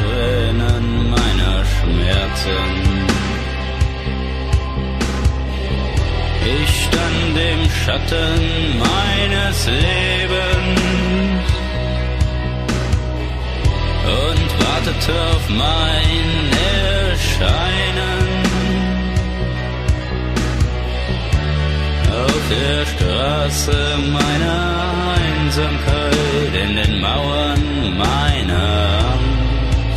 Tränen meiner Schmerzen. Ich stand im Schatten meines Lebens und wartete auf mein Erscheinen. Auf der Straße meiner Einsamkeit, in den Mauern meiner Angst.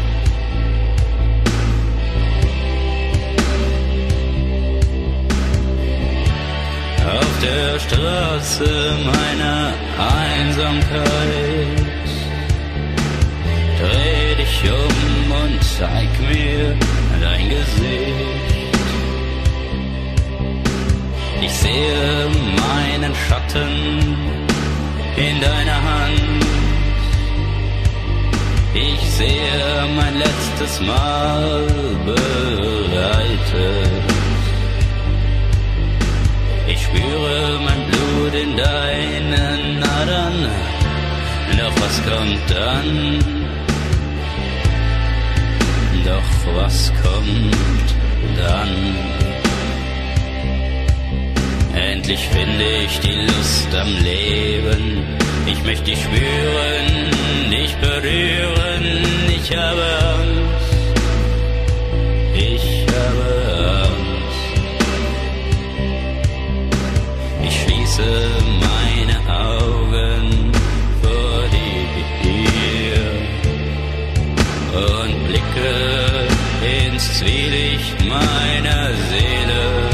Auf der Straße meiner Einsamkeit dreh dich um und zeig mir dein Gesicht. Ich sehe meinen Schatten in deiner Hand. Ich sehe mein letztes Mal bereitet. Ich spüre mein Blut in deinen Adern. Doch was kommt dann? Doch was kommt dann? Endlich finde ich die Lust am Leben. Ich möchte dich spüren, dich berühren. Ich habe Angst, ich habe Angst. Ich schließe meine Augen vor dir und blicke ins Zwielicht meiner Seele.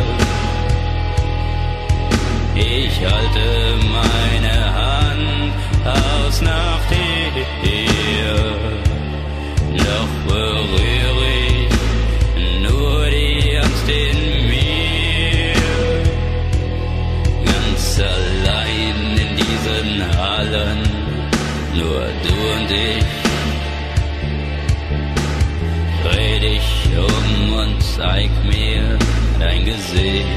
Ich halte meine Hand aus nach dir, doch berühre ich nur die Angst in mir. Ganz allein in diesen Hallen, nur du und ich. Dreh dich um und zeig mir dein Gesicht.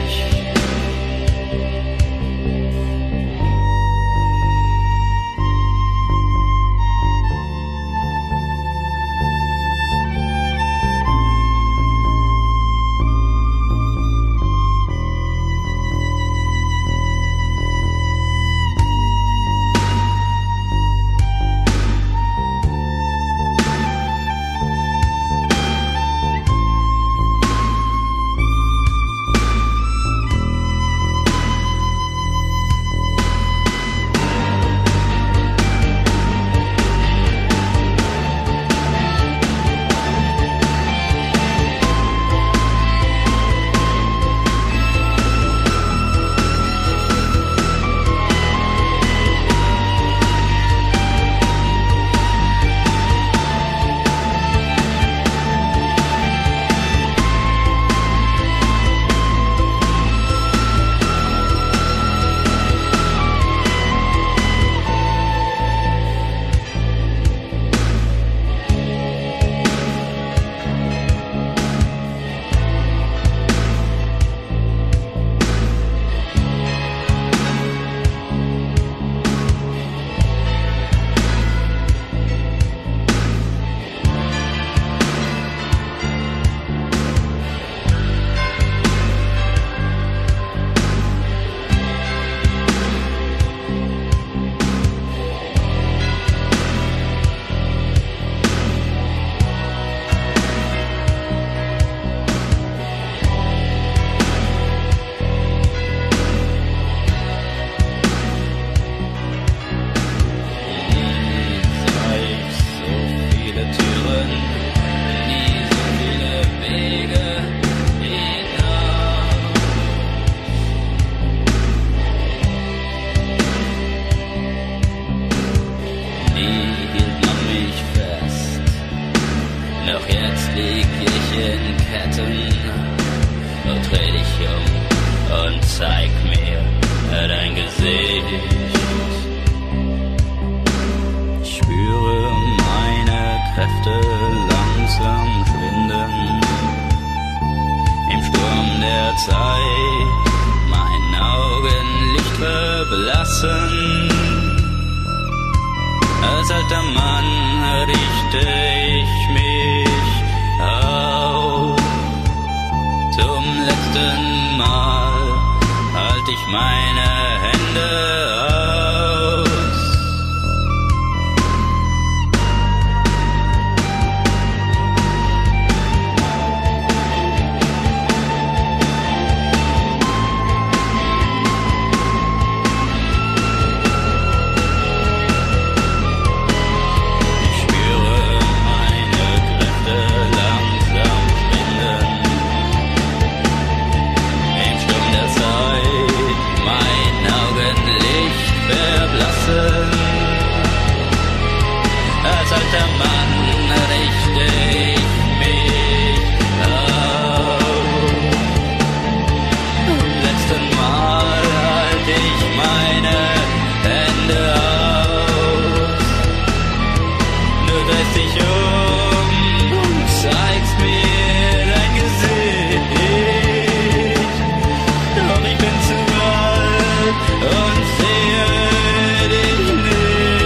zeig mir dein Gesicht. Ich spüre meine Kräfte langsam schwinden. Im Sturm der Zeit mein Augenlicht verblassen. Als alter Mann richte ich mich auf. Zum letzten Mal halt ich meine Hände aus. Ich spüre meine Kräfte langsam schwinden. Im Sturm der Zeit mein Augenlicht verblassen. Als alter Mann richte ich mich auf. Zum letzten Mal halte ich meine Hände aus. Du drehst dich und zeigst mir dein Gesicht. Doch ich bin zu alt und sehe dich nicht.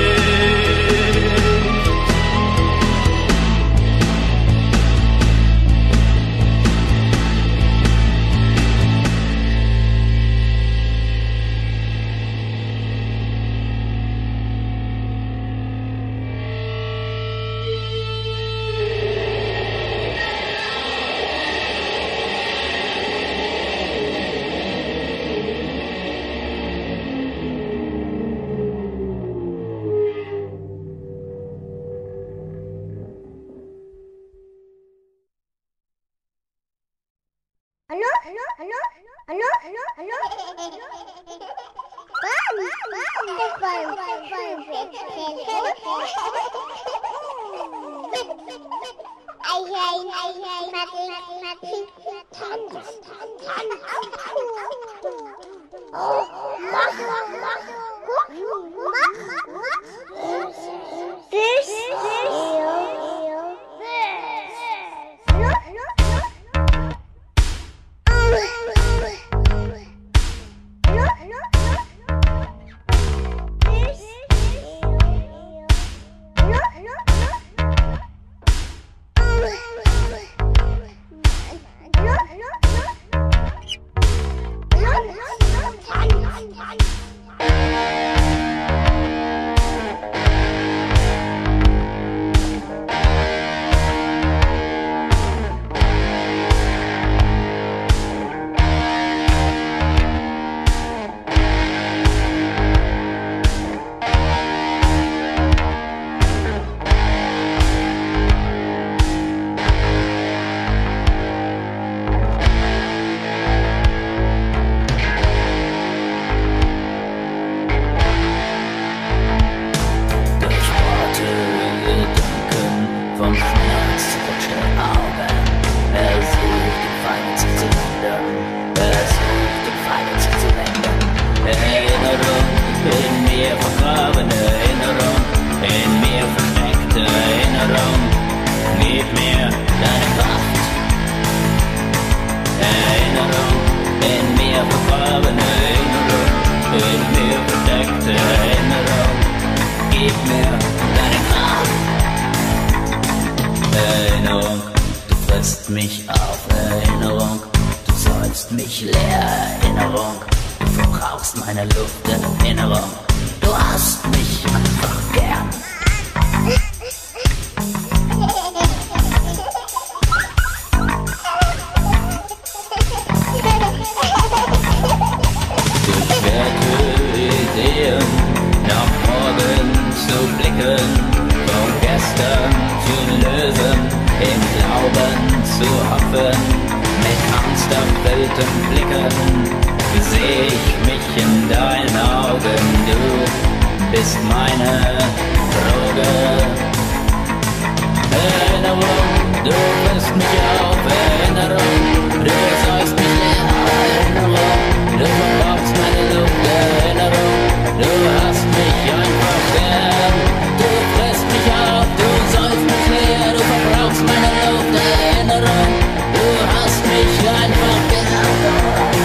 Mich auf, Erinnerung, du säufst mich leer, Erinnerung, du verbrauchst meine Luft, Erinnerung, du hast mich einfach gern. Gefährte Ideen, nach morgen zu blicken, von gestern zu lösen, im Glauben zu hoffen, mit angsterfüllten Blicken seh ich mich in deinen Augen, du bist meine Droge. Erinnerung, du bist mich auf, Erinnerung, du säufst mich leer, Erinnerung, du verbrauchst meine Luft, Erinnerung, du hast mich einfach gern, du frisst mich auf, du säufst mich leer, du verbrauchst meine Luft, Erinnerung, du hast mich einfach gern.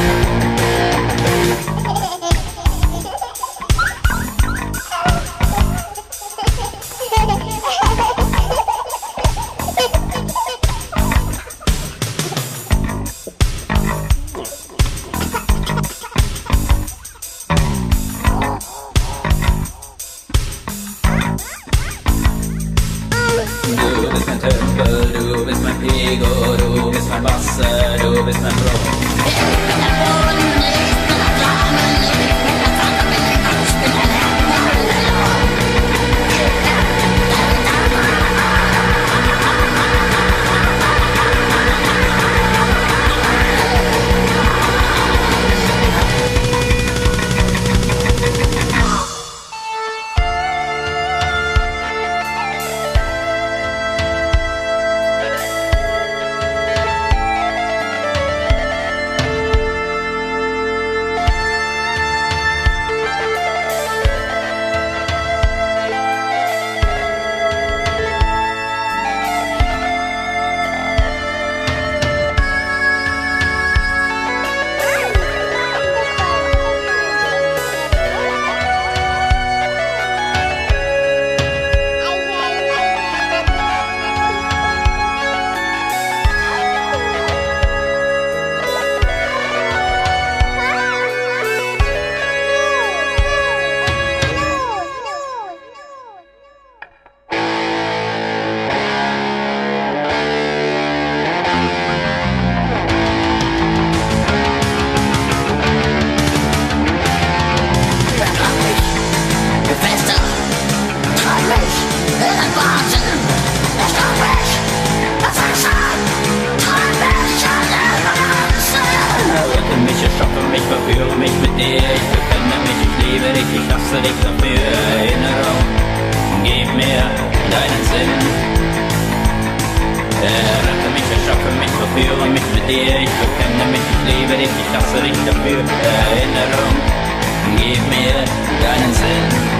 du bist mein Brot. Ich bin der Boden, ich bin der Flammen, ich bin der Flammen, ich bin der Verführe mich mit dir, ich bekenne mich, ich liebe dich, ich hasse dich dafür. Erinnerung, gib mir deinen Sinn. Rette mich, erschaffe mich, verführe mich mit dir, ich bekenne mich, ich liebe dich, ich hasse dich dafür. Erinnerung, gib mir deinen Sinn.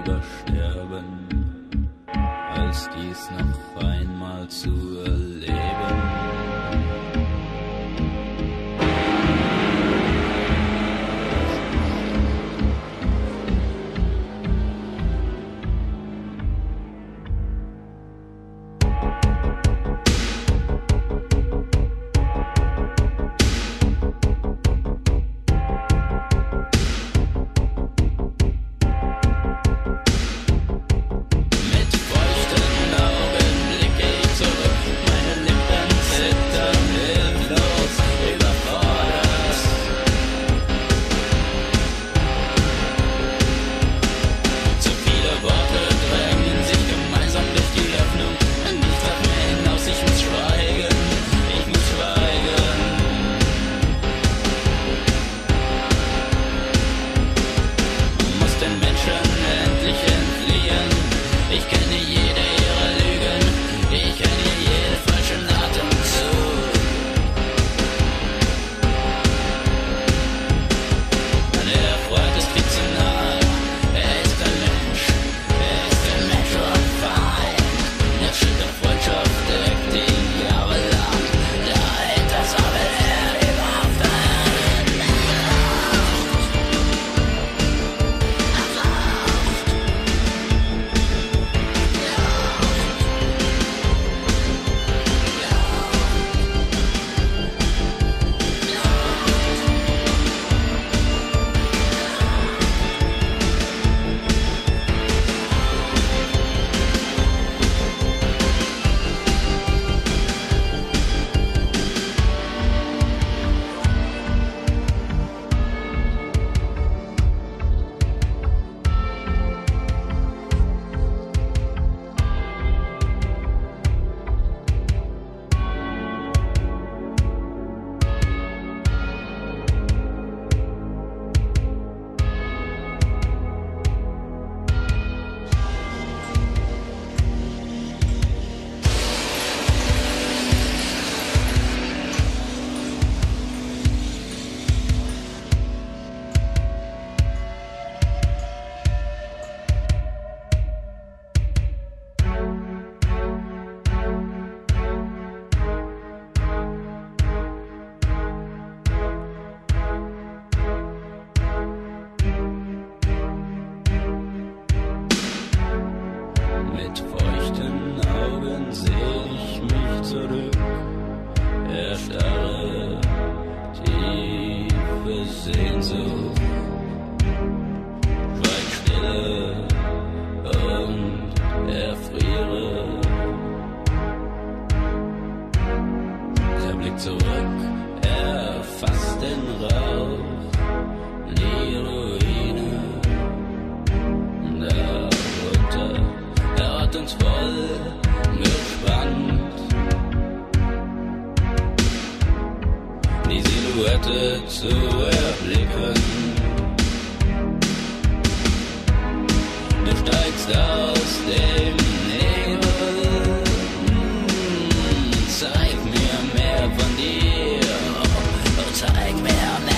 lieber sterben, als dies noch einmal zu erleben. Mit feuchten Augen seh ich mich zurück, erstarre, tiefe Sehnsucht, schweig stille und erfriere. Der Blick zurück erfasst den Rauch, die Ruine darunter. Er hat uns voll gespannt, die Silhouette zu erblicken. Du steigst aus dem Nebel, zeig mir mehr von dir, zeig mir mehr.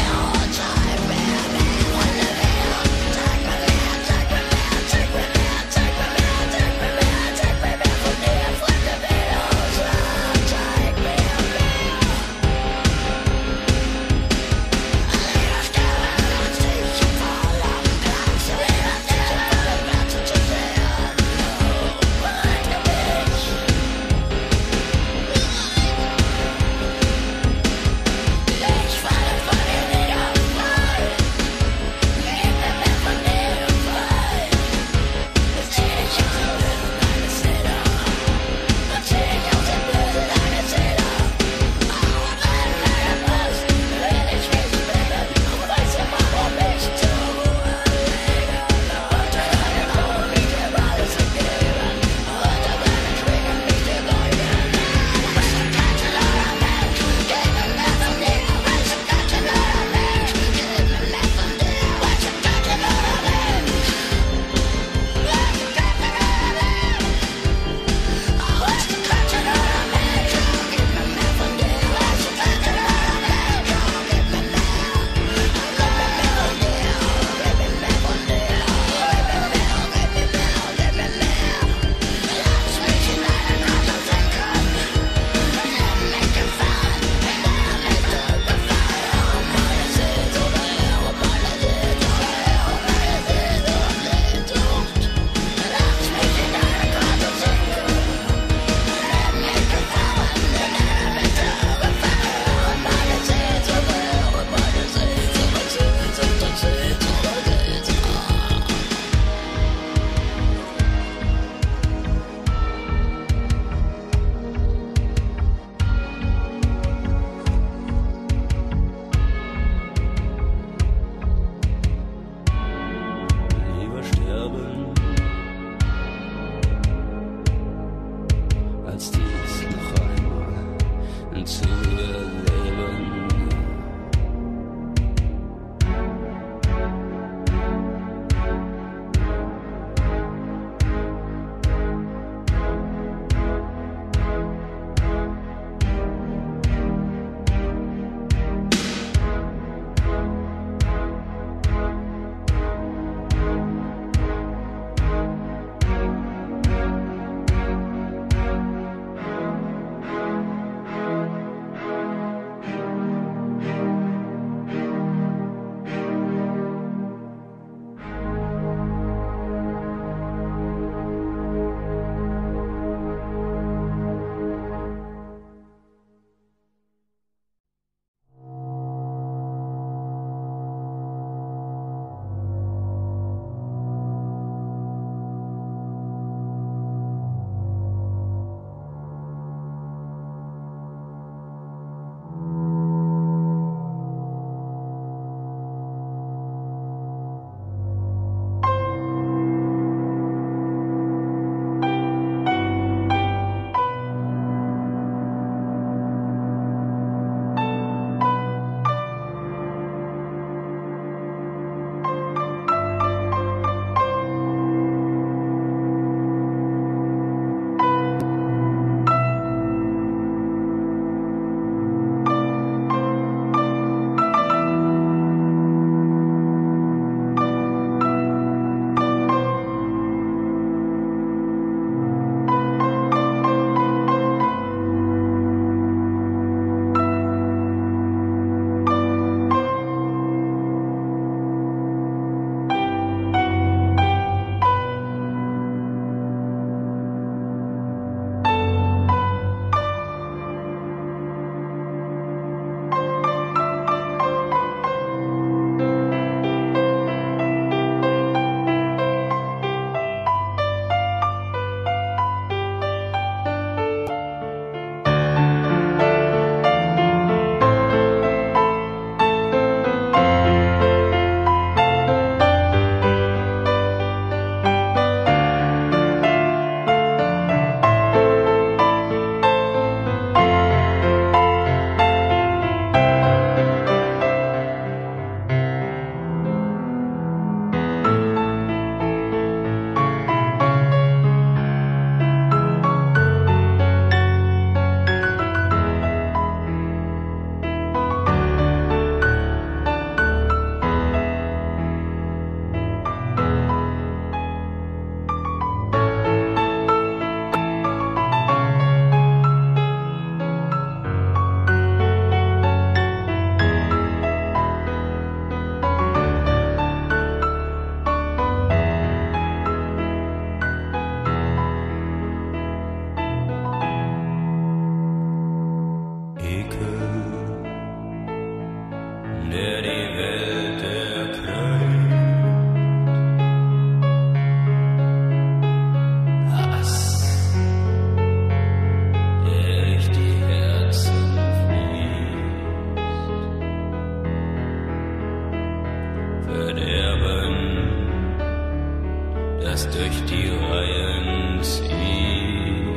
die Reihen zieht,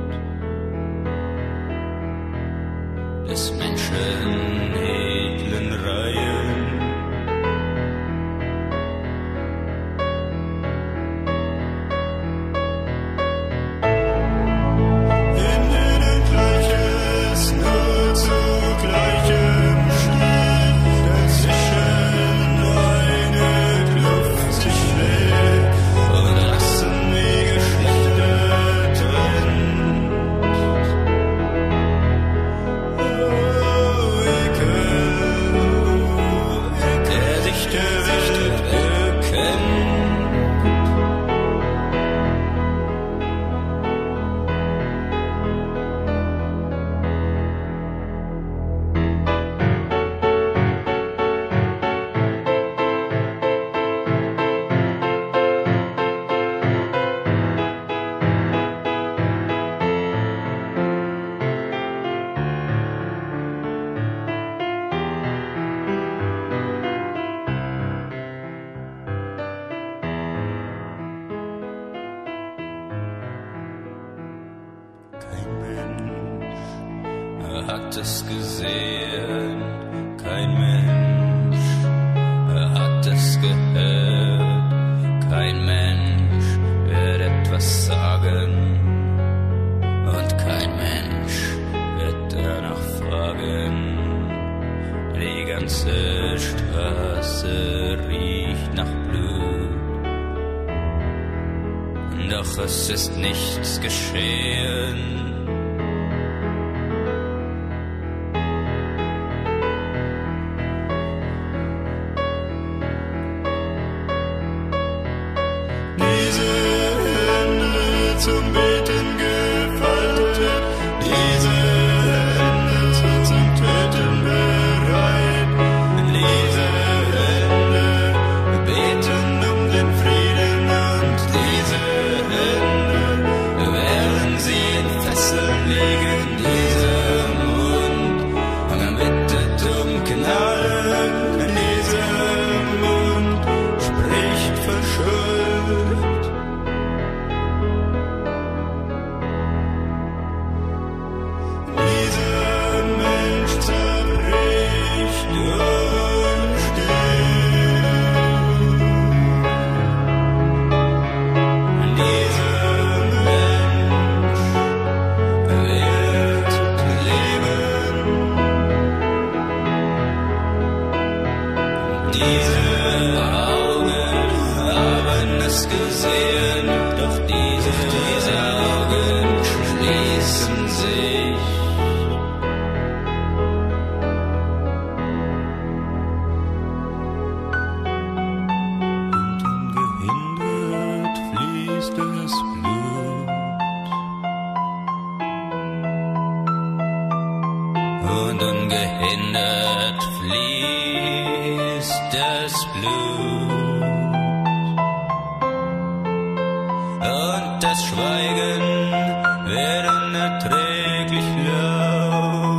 des Menschen edlen Reihen. Hat es gesehen, kein Mensch, hat es gehört, kein Mensch wird etwas sagen und kein Mensch wird danach fragen. Die ganze Straße riecht nach Blut, doch es ist nichts geschehen. Zum Beten gefaltet, diese Hände zum Töten bereit. Diese Hände beten den Frieden und diese Hände werden sie in Fesseln legen. Dieser Mund bittet Gnade, dieser Mund spricht von Schuld. Diese Augen haben es gesehen, doch diese Augen schließen sich. Und ungehindert fließt das Blut. Und ungehindert fließt das Blut und das Schweigen wird unerträglich laut.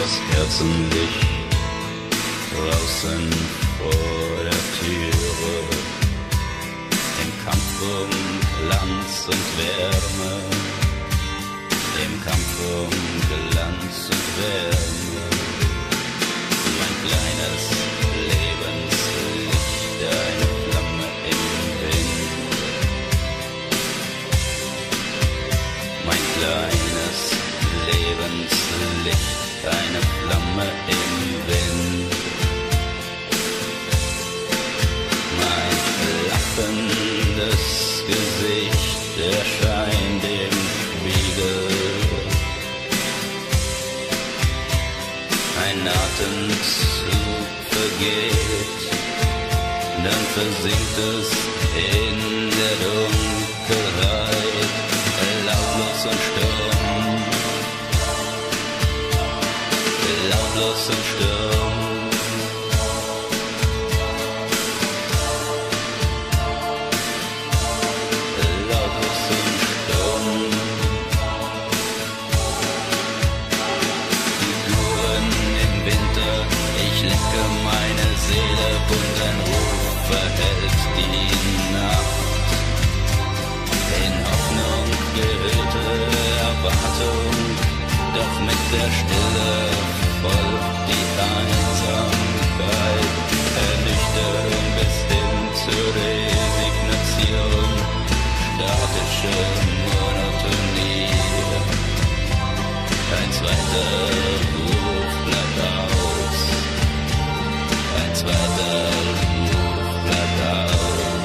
das Herzenlicht draußen vor der Türe. Im Kampf um Glanz und Wärme, im Kampf um Glanz und Wärme. Mein kleines Lebenslicht, eine Flamme im Wind. Mein kleines Lebenslicht, eine Flamme im Wind. Mein lachendes Gesicht erscheint im Spiegel. Ein Atemzug vergeht, dann versinkt es in der Dunkelheit, lautlos und stumm, lautlos und stumm. Lautlos und stumm. Ich lecke meine Seele und ein Ruf verhält die Nacht. In Hoffnung gehüllte Erwartung, doch mit der Stille folgt die Einsamkeit. Ernüchterung bis hin zur Resignation, statische Monotonie. Ein zweiter Ruf bleibt aus. Ein zweiter Ruf bleibt aus.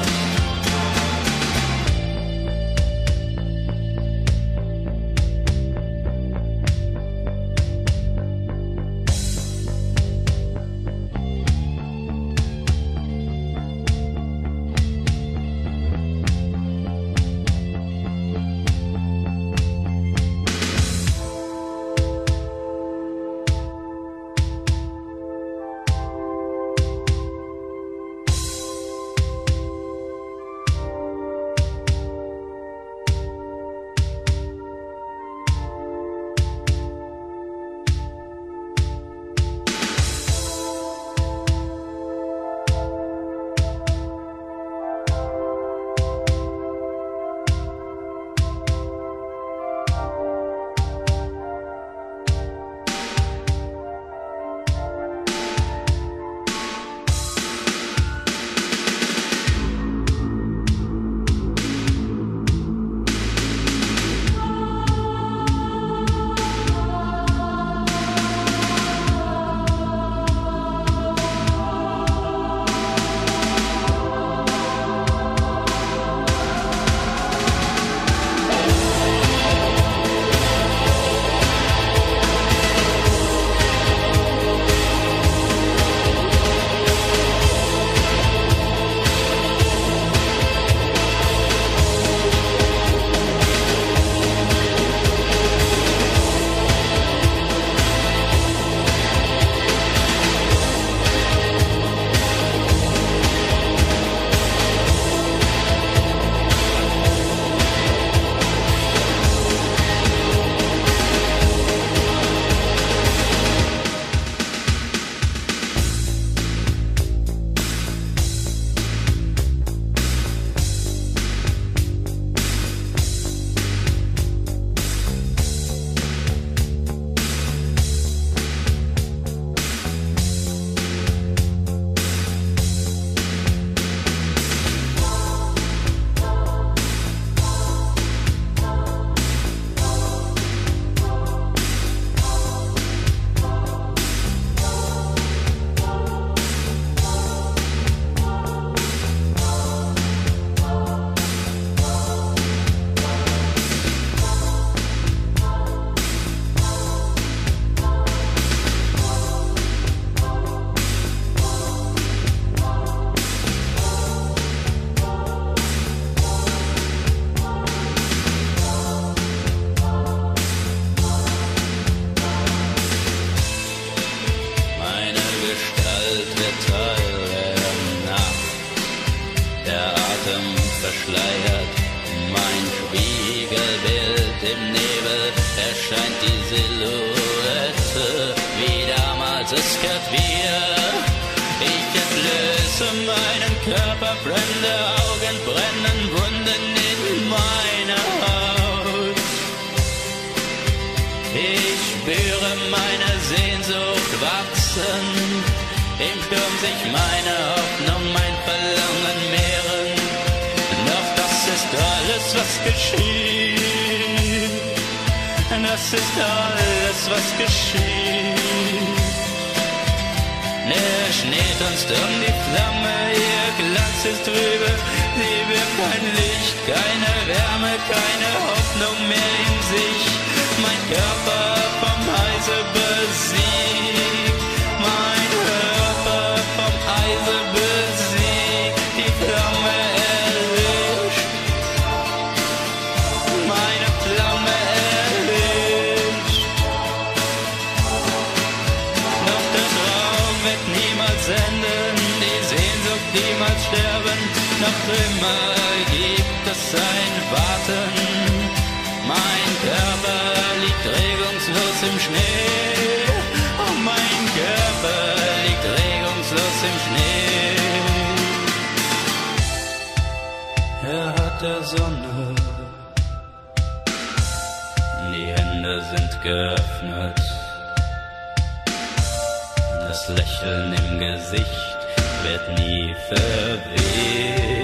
verschleiert. Mein Spiegelbild im Nebel erscheint die Silhouette wie damals, es kehrt wieder. Ich entlöse meinen Körper, brennende Augen brennen Wunden in meiner Haut. Ich spüre meine Sehnsucht wachsen, im Sturm sich meine Hoffnung, mein Verlangen mehren. Doch das ist alles, was geschieht. Das ist alles, was geschieht. Der Schnee tanzt um die Flamme, ihr Glanz ist trübe, sie wirkt kein Licht, keine Wärme, keine Hoffnung mehr in sich. Mein Körper vom Eise besiegt, mein Körper vom Eise besiegt, die Flamme erlischt, meine Flamme erlischt. Doch der Traum wird niemals enden, die Sehnsucht niemals sterben, noch immer gibt es ein Warten. Mein Körper liegt regungslos im Schnee, oh mein Körper liegt regungslos im Schnee. Er hat der Sonne, die Hände sind geöffnet, das Lächeln im Gesicht wird nie verweht.